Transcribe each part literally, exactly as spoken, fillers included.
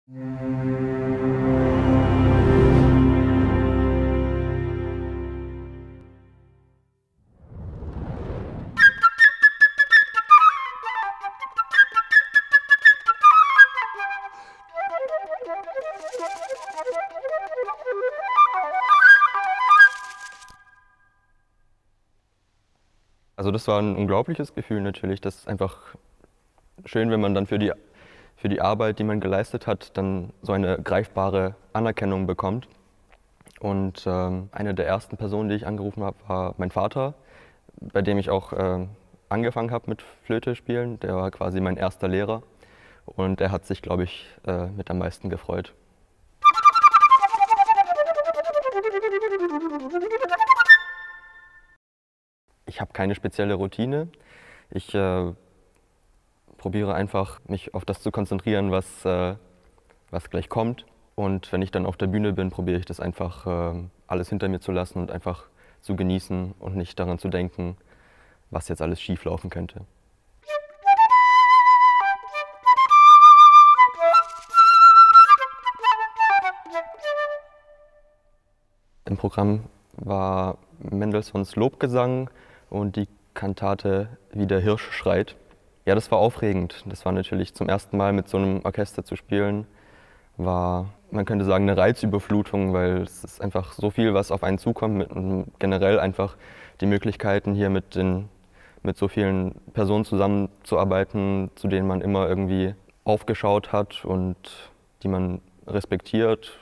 Also das war ein unglaubliches Gefühl natürlich. Das ist einfach schön, wenn man dann für die, für die Arbeit, die man geleistet hat, dann so eine greifbare Anerkennung bekommt. Und ähm, eine der ersten Personen, die ich angerufen habe, war mein Vater, bei dem ich auch äh, angefangen habe mit Flöte spielen. Der war quasi mein erster Lehrer und er hat sich, glaube ich, äh, mit am meisten gefreut. Ich habe keine spezielle Routine. Ich äh, probiere einfach, mich auf das zu konzentrieren, was, äh, was gleich kommt. Und wenn ich dann auf der Bühne bin, probiere ich das einfach äh, alles hinter mir zu lassen und einfach zu genießen und nicht daran zu denken, was jetzt alles schief laufen könnte. Im Programm war Mendelssohns Lobgesang und die Kantate Wie der Hirsch schreit. Ja, das war aufregend. Das war natürlich zum ersten Mal mit so einem Orchester zu spielen, war, man könnte sagen, eine Reizüberflutung, weil es ist einfach so viel, was auf einen zukommt und generell einfach die Möglichkeiten, hier mit, den, mit so vielen Personen zusammenzuarbeiten, zu denen man immer irgendwie aufgeschaut hat und die man respektiert.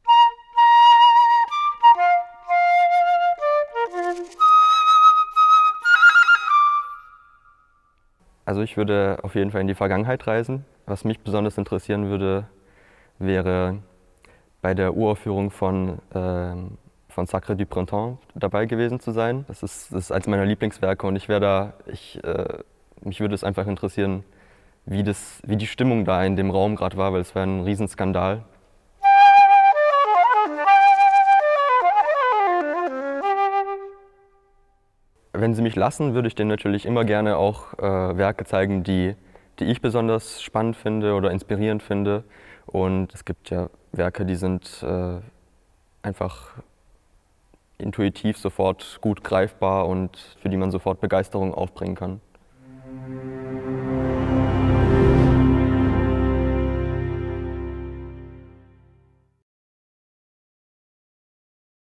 Also ich würde auf jeden Fall in die Vergangenheit reisen. Was mich besonders interessieren würde, wäre bei der Uraufführung von, äh, von Sacre du Printemps dabei gewesen zu sein. Das ist, das ist eines meiner Lieblingswerke und ich wäre da, ich, äh, mich würde es einfach interessieren, wie, das, wie die Stimmung da in dem Raum gerade war, weil es wäre ein Riesenskandal. Wenn Sie mich lassen, würde ich denen natürlich immer gerne auch äh, Werke zeigen, die, die ich besonders spannend finde oder inspirierend finde. Und es gibt ja Werke, die sind äh, einfach intuitiv sofort gut greifbar und für die man sofort Begeisterung aufbringen kann.